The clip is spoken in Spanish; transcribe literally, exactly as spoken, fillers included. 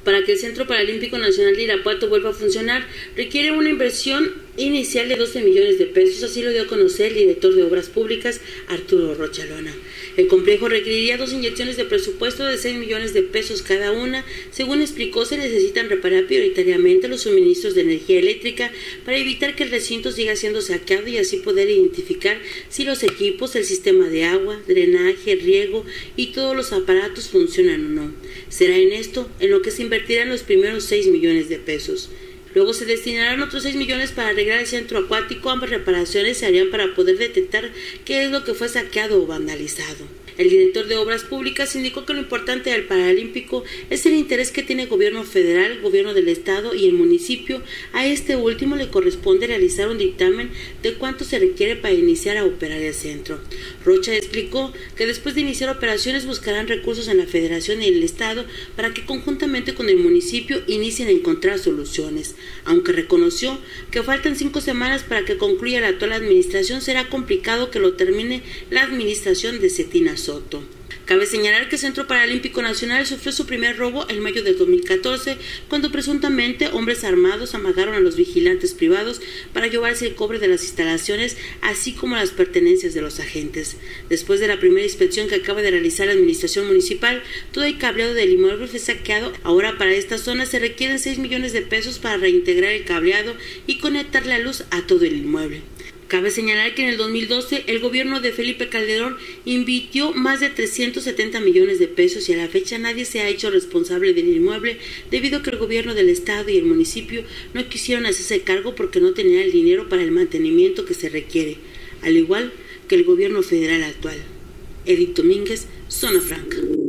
Para que el Centro Paralímpico Nacional de Irapuato vuelva a funcionar, requiere una inversión inicial de doce millones de pesos, así lo dio a conocer el director de Obras Públicas, Arturo Rocha Lona. El complejo requeriría dos inyecciones de presupuesto de seis millones de pesos cada una. Según explicó, se necesitan reparar prioritariamente los suministros de energía eléctrica para evitar que el recinto siga siendo saqueado y así poder identificar si los equipos, el sistema de agua, drenaje, riego y todos los aparatos funcionan o no. Será en esto en lo que se invertirán los primeros seis millones de pesos. Luego se destinarán otros seis millones para arreglar el centro acuático. Ambas reparaciones se harían para poder detectar qué es lo que fue saqueado o vandalizado. El director de Obras Públicas indicó que lo importante del Paralímpico es el interés que tiene el gobierno federal, el gobierno del estado y el municipio. A este último le corresponde realizar un dictamen de cuánto se requiere para iniciar a operar el centro. Rocha explicó que después de iniciar operaciones buscarán recursos en la federación y el estado para que conjuntamente con el municipio inicien a encontrar soluciones. Aunque reconoció que faltan cinco semanas para que concluya la actual administración, será complicado que lo termine la administración de Cetina Soto. Cabe señalar que el Centro Paralímpico Nacional sufrió su primer robo en mayo de dos mil catorce, cuando presuntamente hombres armados amagaron a los vigilantes privados para llevarse el cobre de las instalaciones, así como las pertenencias de los agentes. Después de la primera inspección que acaba de realizar la administración municipal, todo el cableado del inmueble fue saqueado. Ahora para esta zona se requieren seis millones de pesos para reintegrar el cableado y conectar la luz a todo el inmueble. Cabe señalar que en el dos mil doce el gobierno de Felipe Calderón invirtió más de trescientos setenta millones de pesos y a la fecha nadie se ha hecho responsable del inmueble debido a que el gobierno del estado y el municipio no quisieron hacerse cargo porque no tenían el dinero para el mantenimiento que se requiere, al igual que el gobierno federal actual. Edith Domínguez, Zona Franca.